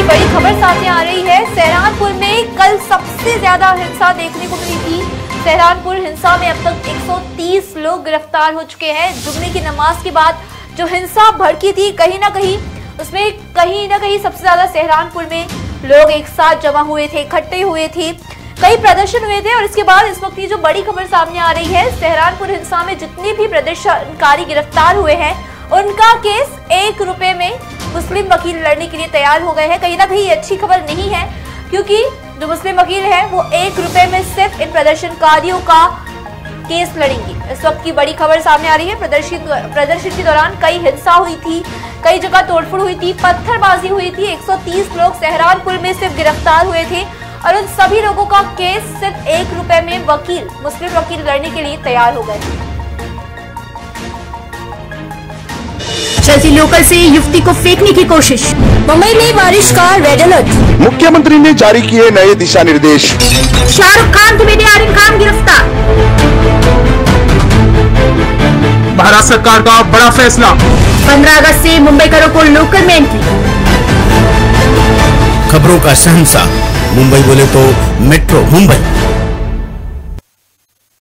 बड़ी खबर सामने आ रही है। सहारनपुर में कल सबसे ज्यादा हिंसा देखने को मिली थी। सहारनपुर हिंसा में अब तक 130 लोग गिरफ्तार हो चुके हैं। जुम्मे की नमाज के बाद जो हिंसा भड़की थी, कहीं ना कहीं सबसे ज्यादा सहारनपुर में लोग एक साथ जमा हुए थे, इकट्ठे हुए थे, कई प्रदर्शन हुए थे। और इसके बाद इस वक्त ये जो बड़ी खबर सामने आ रही है, सहारनपुर हिंसा में जितने भी प्रदर्शनकारी गिरफ्तार हुए हैं उनका केस 1 रुपए में मुस्लिम वकील लड़ने के लिए तैयार हो गए हैं। कहीं ना कहीं ये अच्छी खबर नहीं है, क्योंकि जो मुस्लिम वकील है वो 1 रुपए में सिर्फ इन प्रदर्शनकारियों का केस लड़ेंगे। इस वक्त की बड़ी खबर सामने आ रही है। प्रदर्शन के दौरान कई हिंसा हुई थी, कई जगह तोड़फोड़ हुई थी, पत्थरबाजी हुई थी। 130 लोग सहारनपुर में सिर्फ गिरफ्तार हुए थे और उन सभी लोगों का केस सिर्फ 1 रुपए में मुस्लिम वकील लड़ने के लिए तैयार हो गए। चलती लोकल से युवती को फेंकने की कोशिश। मुंबई में बारिश का रेड अलर्ट। मुख्यमंत्री ने जारी किए नए दिशा निर्देश। शाहरुख खान के बेटे आरिफ खान गिरफ्तार। भारत सरकार का बड़ा फैसला। 15 अगस्त से मुंबईकरों को लोकल में एंट्री। खबरों का शहंशाह मुंबई बोले तो मेट्रो मुंबई।